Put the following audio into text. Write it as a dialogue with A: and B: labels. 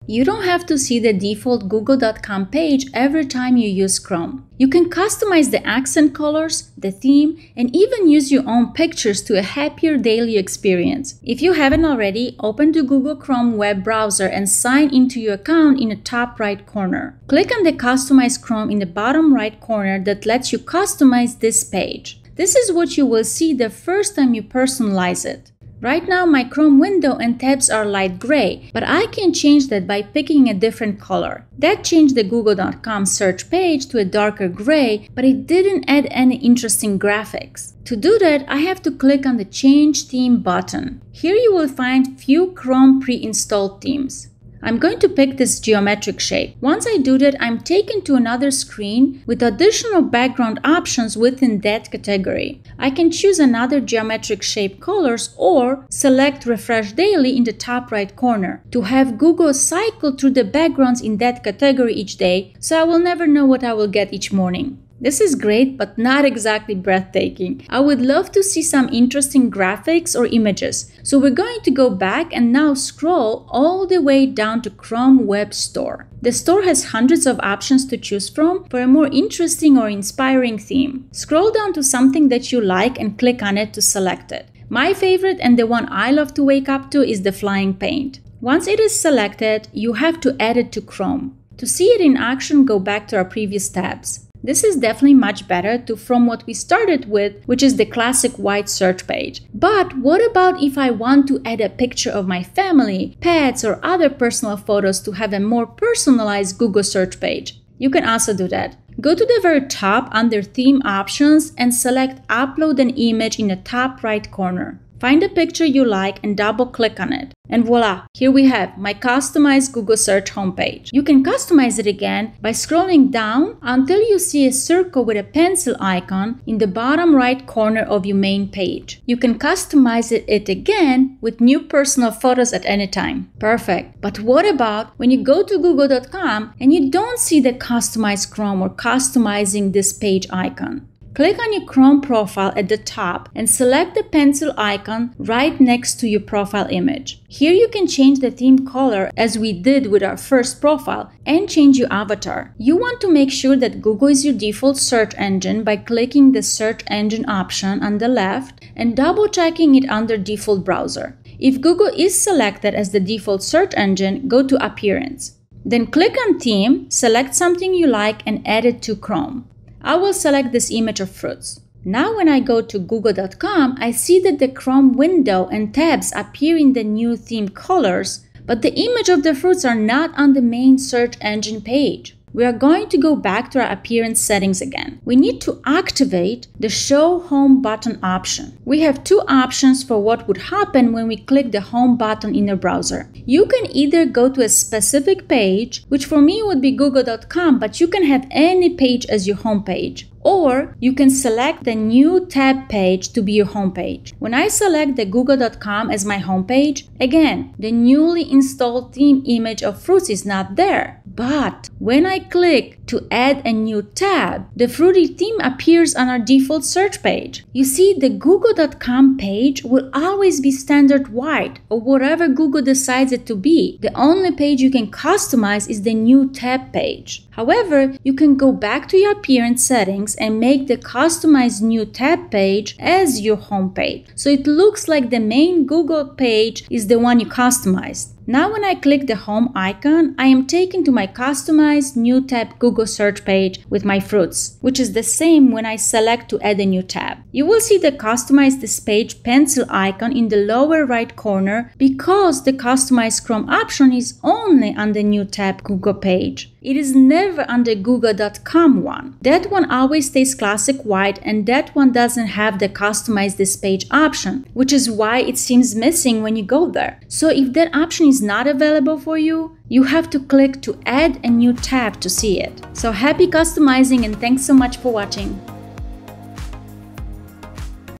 A: You don't have to see the default google.com page every time you use Chrome. You can customize the accent colors, the theme, and even use your own pictures to a happier daily experience. If you haven't already, open the Google Chrome web browser and sign into your account in the top right corner. Click on the Customize Chrome in the bottom right corner that lets you customize this page. This is what you will see the first time you personalize it. Right now, my Chrome window and tabs are light gray, but I can change that by picking a different color. That changed the google.com search page to a darker gray, but it didn't add any interesting graphics. To do that, I have to click on the Change Theme button. Here you will find few Chrome pre-installed themes. I'm going to pick this geometric shape. Once I do that, I'm taken to another screen with additional background options within that category. I can choose another geometric shape colors or select Refresh Daily in the top right corner to have Google cycle through the backgrounds in that category each day, so I will never know what I will get each morning. This is great, but not exactly breathtaking. I would love to see some interesting graphics or images. So we're going to go back and now scroll all the way down to Chrome Web Store. The store has hundreds of options to choose from for a more interesting or inspiring theme. Scroll down to something that you like and click on it to select it. My favorite and the one I love to wake up to is the flying paint. Once it is selected, you have to add it to Chrome. To see it in action, go back to our previous tabs. This is definitely much better from what we started with, which is the classic white search page. But what about if I want to add a picture of my family, pets, or other personal photos to have a more personalized Google search page? You can also do that. Go to the very top under Theme Options and select Upload an image in the top right corner. Find a picture you like and double-click on it. And voila, here we have my customized Google Search homepage. You can customize it again by scrolling down until you see a circle with a pencil icon in the bottom right corner of your main page. You can customize it again with new personal photos at any time. Perfect. But what about when you go to google.com and you don't see the Customize Chrome or customizing this page icon? Click on your Chrome profile at the top and select the pencil icon right next to your profile image. Here you can change the theme color as we did with our first profile and change your avatar. You want to make sure that Google is your default search engine by clicking the search engine option on the left and double checking it under default browser. If Google is selected as the default search engine, go to Appearance. Then click on Theme, select something you like and add it to Chrome. I will select this image of fruits. Now when I go to google.com, I see that the Chrome window and tabs appear in the new theme colors, but the image of the fruits are not on the main search engine page. We are going to go back to our appearance settings again. We need to activate the Show Home button option. We have two options for what would happen when we click the Home button in the browser. You can either go to a specific page, which for me would be google.com, but you can have any page as your home page. Or you can select the new tab page to be your homepage. When I select the google.com as my homepage, again, the newly installed theme image of fruits is not there. But when I click to add a new tab, the fruity theme appears on our default search page. You see, the google.com page will always be standard white or whatever Google decides it to be. The only page you can customize is the new tab page. However, you can go back to your appearance settings and make the customized new tab page as your home page. So it looks like the main Google page is the one you customized. Now when I click the home icon, I am taken to my customized new tab Google search page with my fruits, which is the same when I select to add a new tab. You will see the Customize this page pencil icon in the lower right corner because the Customize Chrome option is only on the new tab Google page. It is never on the google.com one. That one always stays classic white and that one doesn't have the Customize this page option, which is why it seems missing when you go there. So if that option is not available for you, you have to click to add a new tab to see it. So happy customizing and thanks so much for watching.